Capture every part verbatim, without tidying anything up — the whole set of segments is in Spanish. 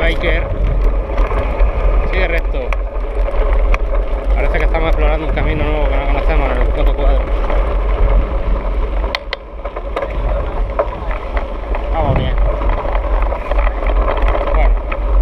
biker. Sigue recto. Parece que estamos explorando un camino nuevo que no conocemos en el Coto Cuadro. Vamos bien. Bueno.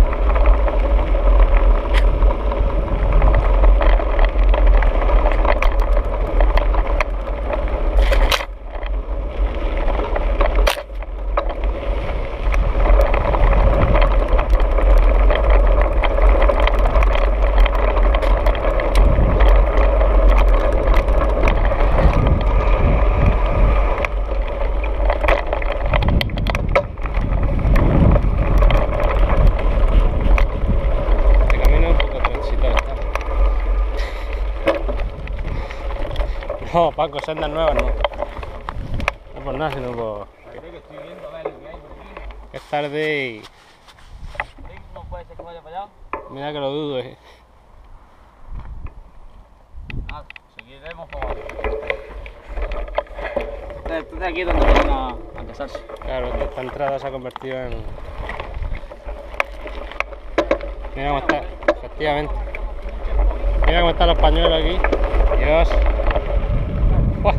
No, Paco, sendas nuevas no. No por nada, sino por... Es tarde y... ¿No puede ser que vaya para allá? Mira que lo dudo, eh. Ah, seguiremos por abajo. Entonces aquí es donde vienen a, a casarse. Claro, esta entrada se ha convertido en... Mira cómo está, efectivamente. Mira cómo están los pañuelos aquí. Dios. ¡Buah!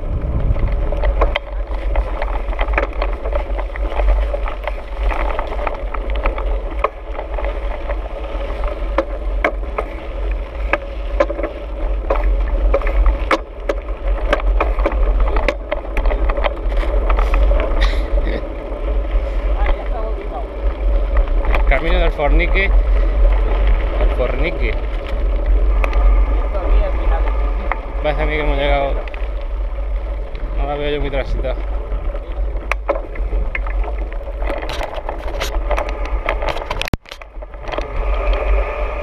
El camino del Fornique. El Fornique. Parece a mí que hemos llegado. No la veo yo muy transitado.